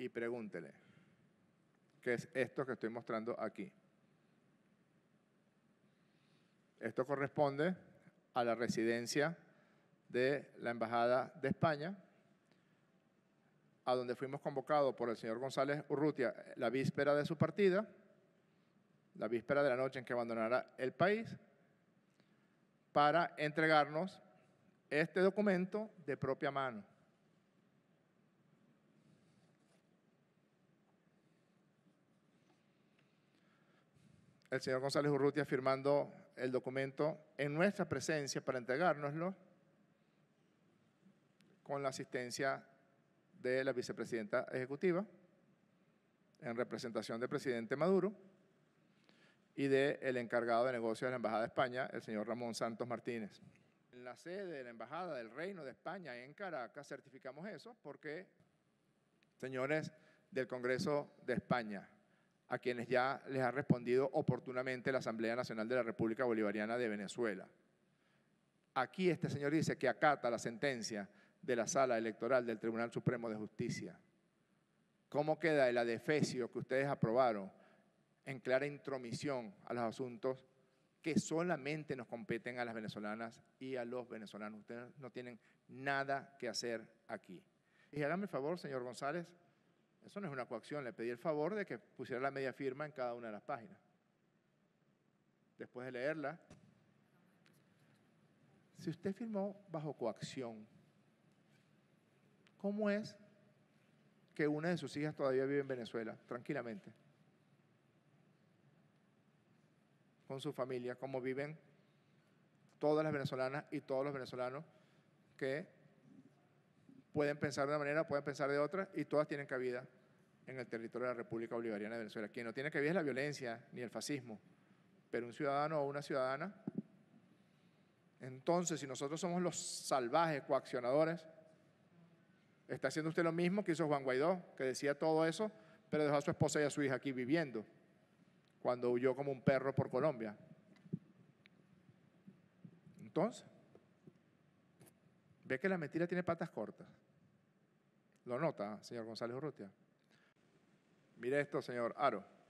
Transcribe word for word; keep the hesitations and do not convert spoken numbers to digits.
y pregúntele, ¿qué es esto que estoy mostrando aquí? Esto corresponde a la residencia de la Embajada de España, a donde fuimos convocados por el señor González Urrutia la víspera de su partida, la víspera de la noche en que abandonará el país, para entregarnos este documento de propia mano. El señor González Urrutia firmando el documento en nuestra presencia para entregárnoslo, con la asistencia de la vicepresidenta ejecutiva, en representación del presidente Maduro, y del encargado de negocios de la Embajada de España, el señor Ramón Santos Martínez. En la sede de la Embajada del Reino de España en Caracas certificamos eso porque, señores del Congreso de España, a quienes ya les ha respondido oportunamente la Asamblea Nacional de la República Bolivariana de Venezuela, aquí este señor dice que acata la sentencia de la Sala Electoral del Tribunal Supremo de Justicia. ¿Cómo queda el adefesio que ustedes aprobaron en clara intromisión a los asuntos que solamente nos competen a las venezolanas y a los venezolanos? Ustedes no tienen nada que hacer aquí. Y hágame el favor, señor González, eso no es una coacción, le pedí el favor de que pusiera la media firma en cada una de las páginas. Después de leerla, si usted firmó bajo coacción, ¿cómo es que una de sus hijas todavía vive en Venezuela, tranquilamente, con su familia, como viven todas las venezolanas y todos los venezolanos que pueden pensar de una manera, pueden pensar de otra, y todas tienen cabida en el territorio de la República Bolivariana de Venezuela? Quien no tiene cabida es la violencia ni el fascismo, pero un ciudadano o una ciudadana. Entonces, si nosotros somos los salvajes coaccionadores, está haciendo usted lo mismo que hizo Juan Guaidó, que decía todo eso, pero dejó a su esposa y a su hija aquí viviendo, cuando huyó como un perro por Colombia. Entonces, ve que la mentira tiene patas cortas. ¿Lo nota, señor González Urrutia? Mire esto, señor Haro.